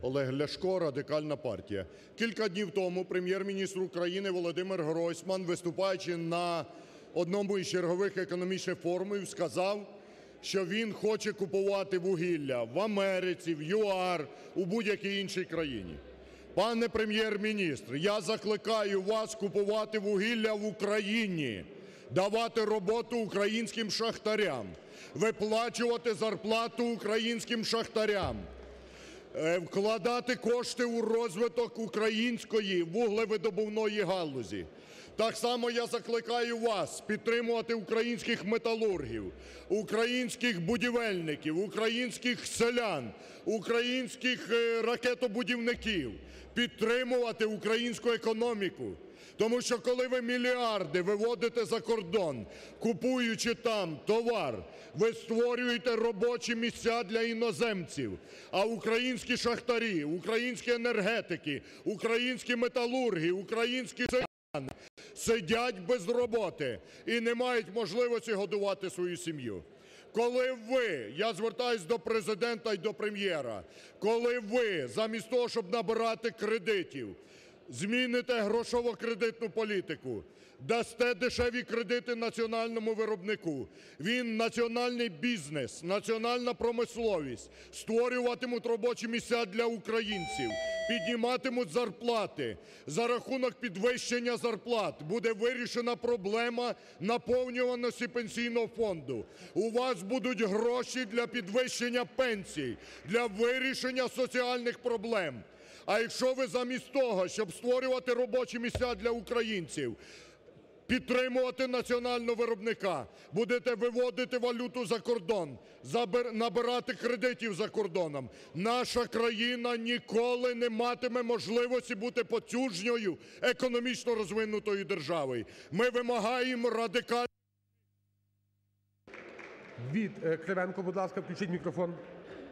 Олег Ляшко, Радикальна партія. Кілька днів тому Прем'єр-міністр України Володимир Гройсман, виступаючи на одному із чергових економічних форумів, сказав, що він хоче купувати вугілля в Америці, в ЮАР, у будь-якій іншій країні. Пане Прем'єр-міністр, я закликаю вас купувати вугілля в Україні, давати роботу українським шахтарям, виплачувати зарплату українським шахтарям, вкладати кошти у розвиток української вуглевидобувної галузі. Так само я закликаю вас підтримувати українських металургів, українських будівельників, українських селян, українських ракетобудівників, підтримувати українську економіку. Тому що коли ви мільярди виводите за кордон, купуючи там товар, ви створюєте робочі місця для іноземців, а українські шахтарі, українські енергетики, українські металурги, українські селяни сидять без роботи і не мають можливості годувати свою сім'ю. Коли ви, я звертаюсь до Президента і до Прем'єра, коли ви замість того, щоб набирати кредитів, зміните грошово-кредитну політику, дасте дешеві кредити національному виробнику, він національний бізнес, національна промисловість створюватимуть робочі місця для українців, підніматимуть зарплати. За рахунок підвищення зарплат буде вирішена проблема наповнюваності Пенсійного фонду. У вас будуть гроші для підвищення пенсій, для вирішення соціальних проблем. А якщо ви замість того, щоб створювати робочі місця для українців, підтримувати національного виробника, будете виводити валюту за кордон, набирати кредитів за кордоном, наша країна ніколи не матиме можливості бути потужною, економічно розвинутою державою. Ми вимагаємо Від Кривенко, будь ласка, включіть мікрофон.